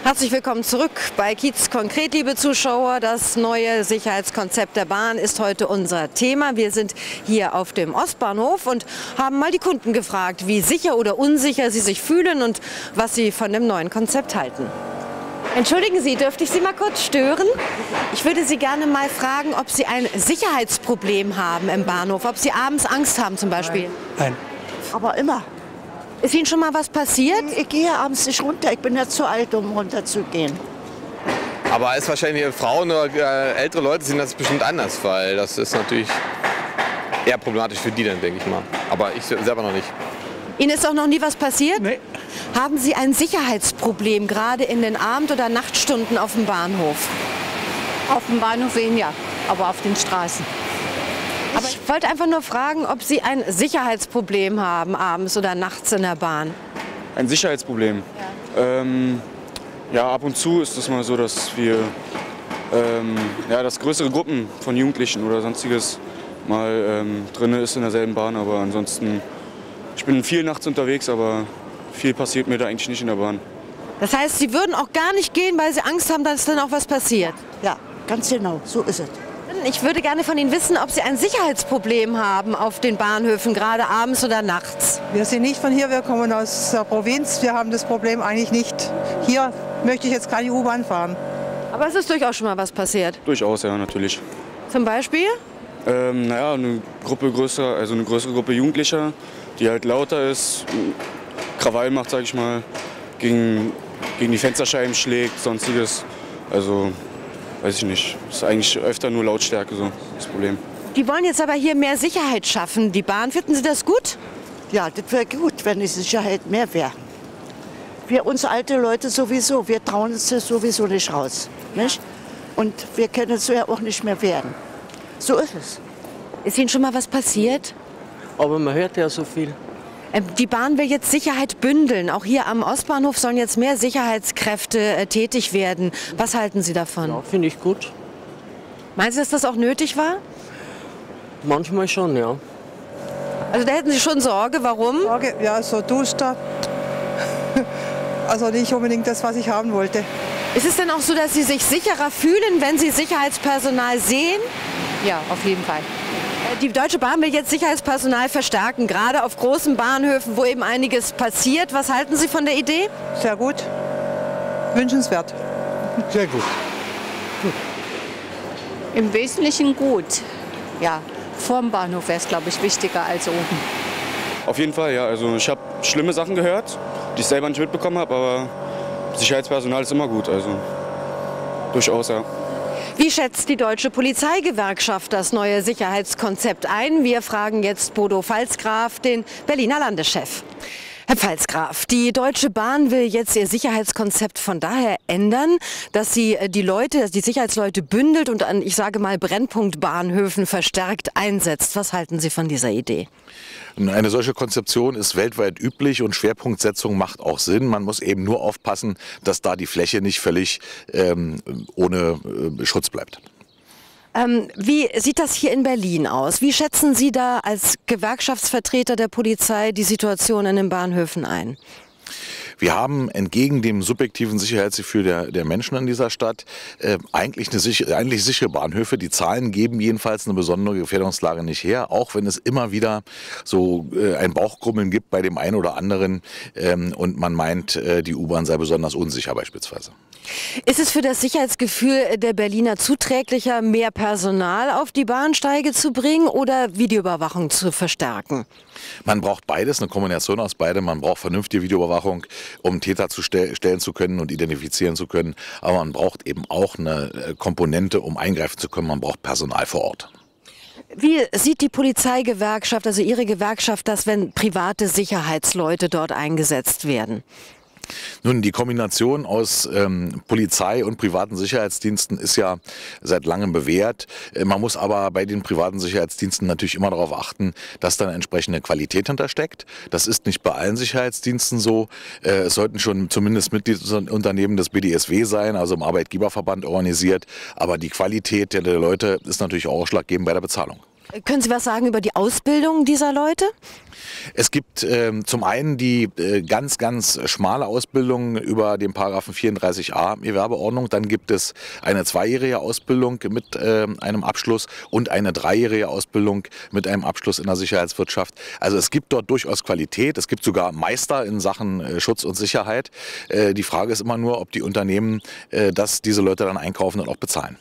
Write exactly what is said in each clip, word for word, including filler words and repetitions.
Herzlich willkommen zurück bei Kiez konkret, liebe Zuschauer. Das neue Sicherheitskonzept der Bahn ist heute unser Thema. Wir sind hier auf dem Ostbahnhof und haben mal die Kunden gefragt, wie sicher oder unsicher sie sich fühlen und was sie von dem neuen Konzept halten. Entschuldigen Sie, dürfte ich Sie mal kurz stören? Ich würde Sie gerne mal fragen, ob Sie ein Sicherheitsproblem haben im Bahnhof, ob Sie abends Angst haben zum Beispiel. Nein. Aber immer. Ist Ihnen schon mal was passiert? Ich gehe abends nicht runter. Ich bin ja zu alt, um runterzugehen. Aber ist wahrscheinlich Frauen oder äh, ältere Leute sehen das bestimmt anders, weil das ist natürlich eher problematisch für die dann, denke ich mal. Aber ich selber noch nicht. Ihnen ist auch noch nie was passiert? Nee. Haben Sie ein Sicherheitsproblem, gerade in den Abend- oder Nachtstunden auf dem Bahnhof? Auf dem Bahnhof weniger, aber auf den Straßen. Aber ich wollte einfach nur fragen, ob Sie ein Sicherheitsproblem haben, abends oder nachts in der Bahn. Ein Sicherheitsproblem? Ja, ähm, ja ab und zu ist es mal so, dass wir, ähm, ja, dass größere Gruppen von Jugendlichen oder sonstiges mal ähm, drin ist in derselben Bahn. Aber ansonsten, ich bin viel nachts unterwegs, aber viel passiert mir da eigentlich nicht in der Bahn. Das heißt, Sie würden auch gar nicht gehen, weil Sie Angst haben, dass dann auch was passiert? Ja, ganz genau, so ist es. Ich würde gerne von Ihnen wissen, ob Sie ein Sicherheitsproblem haben auf den Bahnhöfen, gerade abends oder nachts. Wir sind nicht von hier, wir kommen aus der Provinz. Wir haben das Problem eigentlich nicht. Hier möchte ich jetzt keine U-Bahn fahren. Aber es ist durchaus schon mal was passiert. Durchaus, ja, natürlich. Zum Beispiel? Ähm, naja, eine Gruppe größer, also eine größere Gruppe Jugendlicher, die halt lauter ist, Krawall macht, sag ich mal, gegen, gegen die Fensterscheiben schlägt, sonstiges. Also, weiß ich nicht. Das ist eigentlich öfter nur Lautstärke so das Problem. Die wollen jetzt aber hier mehr Sicherheit schaffen. Die Bahn, finden Sie das gut? Ja, das wäre gut, wenn die Sicherheit mehr wäre. Wir uns alte Leute sowieso, wir trauen uns das sowieso nicht raus. Nicht? Und wir können es ja auch nicht mehr werden. So ist es. Ist Ihnen schon mal was passiert? Aber man hört ja so viel. Die Bahn will jetzt Sicherheit bündeln. Auch hier am Ostbahnhof sollen jetzt mehr Sicherheitskräfte äh, tätig werden. Was halten Sie davon? Ja, finde ich gut. Meinen Sie, dass das auch nötig war? Manchmal schon, ja. Also da hätten Sie schon Sorge. Warum? Sorge, ja, so duster. Also nicht unbedingt das, was ich haben wollte. Ist es denn auch so, dass Sie sich sicherer fühlen, wenn Sie Sicherheitspersonal sehen? Ja, auf jeden Fall. Die Deutsche Bahn will jetzt Sicherheitspersonal verstärken, gerade auf großen Bahnhöfen, wo eben einiges passiert. Was halten Sie von der Idee? Sehr gut. Wünschenswert. Sehr gut. Im Wesentlichen gut. Ja, vorm Bahnhof wäre es, glaube ich, wichtiger als oben. Auf jeden Fall, ja. Also ich habe schlimme Sachen gehört, die ich selber nicht mitbekommen habe, aber Sicherheitspersonal ist immer gut, also durchaus, ja. Wie schätzt die Deutsche Polizeigewerkschaft das neue Sicherheitskonzept ein? Wir fragen jetzt Bodo Pfalzgraf, den Berliner Landeschef. Herr Pfalzgraf, die Deutsche Bahn will jetzt ihr Sicherheitskonzept von daher ändern, dass sie die Leute, die Sicherheitsleute bündelt und an, ich sage mal, Brennpunktbahnhöfen verstärkt einsetzt. Was halten Sie von dieser Idee? Eine solche Konzeption ist weltweit üblich und Schwerpunktsetzung macht auch Sinn. Man muss eben nur aufpassen, dass da die Fläche nicht völlig ähm, ohne äh, Schutz bleibt. Ähm, wie sieht das hier in Berlin aus? Wie schätzen Sie da als Gewerkschaftsvertreter der Polizei die Situation in den Bahnhöfen ein? Wir haben entgegen dem subjektiven Sicherheitsgefühl der, der Menschen in dieser Stadt äh, eigentlich, eine sicher, eigentlich sichere Bahnhöfe. Die Zahlen geben jedenfalls eine besondere Gefährdungslage nicht her, auch wenn es immer wieder so äh, ein Bauchkrummeln gibt bei dem einen oder anderen ähm, und man meint, äh, die U-Bahn sei besonders unsicher beispielsweise. Ist es für das Sicherheitsgefühl der Berliner zuträglicher, mehr Personal auf die Bahnsteige zu bringen oder Videoüberwachung zu verstärken? Man braucht beides, eine Kombination aus beidem. Man braucht vernünftige Videoüberwachung, um Täter zu stell stellen zu können und identifizieren zu können. Aber man braucht eben auch eine Komponente, um eingreifen zu können. Man braucht Personal vor Ort. Wie sieht die Polizeigewerkschaft, also Ihre Gewerkschaft, das, wenn private Sicherheitsleute dort eingesetzt werden? Nun, die Kombination aus ähm, Polizei und privaten Sicherheitsdiensten ist ja seit langem bewährt. Äh, man muss aber bei den privaten Sicherheitsdiensten natürlich immer darauf achten, dass dann entsprechende Qualität hintersteckt. Das ist nicht bei allen Sicherheitsdiensten so. Äh, es sollten schon zumindest Mitgliedsunternehmen des B D S W sein, also im Arbeitgeberverband organisiert. Aber die Qualität der Leute ist natürlich auch ausschlaggebend bei der Bezahlung. Können Sie was sagen über die Ausbildung dieser Leute? Es gibt ähm, zum einen die äh, ganz, ganz schmale Ausbildung über den Paragraphen vierunddreißig a Gewerbeordnung. Dann gibt es eine zweijährige Ausbildung mit äh, einem Abschluss und eine dreijährige Ausbildung mit einem Abschluss in der Sicherheitswirtschaft. Also es gibt dort durchaus Qualität. Es gibt sogar Meister in Sachen äh, Schutz und Sicherheit. Äh, die Frage ist immer nur, ob die Unternehmen äh, das, diese Leute dann einkaufen und auch bezahlen.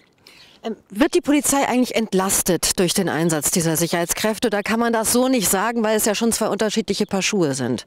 Wird die Polizei eigentlich entlastet durch den Einsatz dieser Sicherheitskräfte? Oder kann man das so nicht sagen, weil es ja schon zwei unterschiedliche Paar Schuhe sind?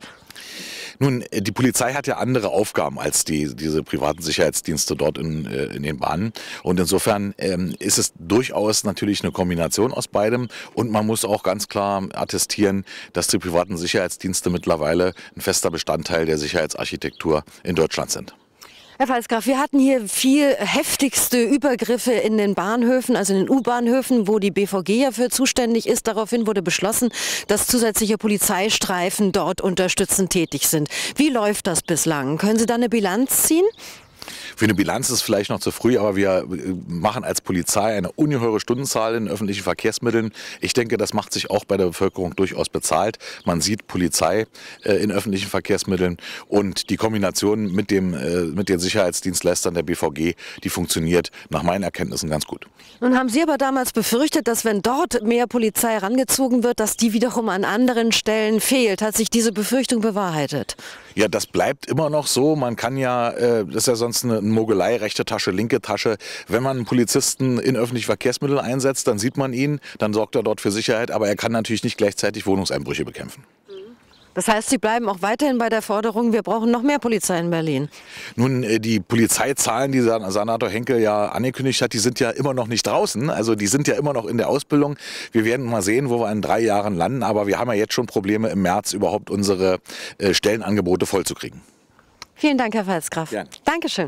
Nun, die Polizei hat ja andere Aufgaben als die, diese privaten Sicherheitsdienste dort in, in den Bahnen. Und insofern ähm, ist es durchaus natürlich eine Kombination aus beidem. Und man muss auch ganz klar attestieren, dass die privaten Sicherheitsdienste mittlerweile ein fester Bestandteil der Sicherheitsarchitektur in Deutschland sind. Herr Pfalzgraf, wir hatten hier viel heftigste Übergriffe in den Bahnhöfen, also in den U-Bahnhöfen, wo die B V G ja für zuständig ist. Daraufhin wurde beschlossen, dass zusätzliche Polizeistreifen dort unterstützend tätig sind. Wie läuft das bislang? Können Sie da eine Bilanz ziehen? Für eine Bilanz ist es vielleicht noch zu früh, aber wir machen als Polizei eine ungeheure Stundenzahl in öffentlichen Verkehrsmitteln. Ich denke, das macht sich auch bei der Bevölkerung durchaus bezahlt. Man sieht Polizei äh, in öffentlichen Verkehrsmitteln und die Kombination mit, dem, äh, mit den Sicherheitsdienstleistern der B V G, die funktioniert nach meinen Erkenntnissen ganz gut. Nun haben Sie aber damals befürchtet, dass wenn dort mehr Polizei herangezogen wird, dass die wiederum an anderen Stellen fehlt. Hat sich diese Befürchtung bewahrheitet? Ja, das bleibt immer noch so. Man kann ja, äh, das ist ja sonst eine Mogelei, rechte Tasche, linke Tasche. Wenn man einen Polizisten in öffentliche Verkehrsmittel einsetzt, dann sieht man ihn, dann sorgt er dort für Sicherheit, aber er kann natürlich nicht gleichzeitig Wohnungseinbrüche bekämpfen. Das heißt, Sie bleiben auch weiterhin bei der Forderung, wir brauchen noch mehr Polizei in Berlin. Nun, die Polizeizahlen, die Senator Henkel ja angekündigt hat, die sind ja immer noch nicht draußen. Also die sind ja immer noch in der Ausbildung. Wir werden mal sehen, wo wir in drei Jahren landen. Aber wir haben ja jetzt schon Probleme, im März überhaupt unsere Stellenangebote vollzukriegen. Vielen Dank, Herr Pfalzgraf. Gerne. Dankeschön.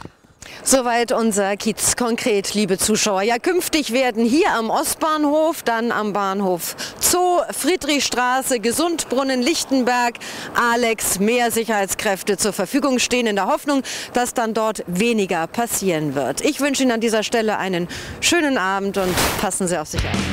Soweit unser Kiez konkret, liebe Zuschauer. Ja, künftig werden hier am Ostbahnhof, dann am Bahnhof Zoo, Friedrichstraße, Gesundbrunnen, Lichtenberg, Alex mehr Sicherheitskräfte zur Verfügung stehen, in der Hoffnung, dass dann dort weniger passieren wird. Ich wünsche Ihnen an dieser Stelle einen schönen Abend und passen Sie auf sich auf.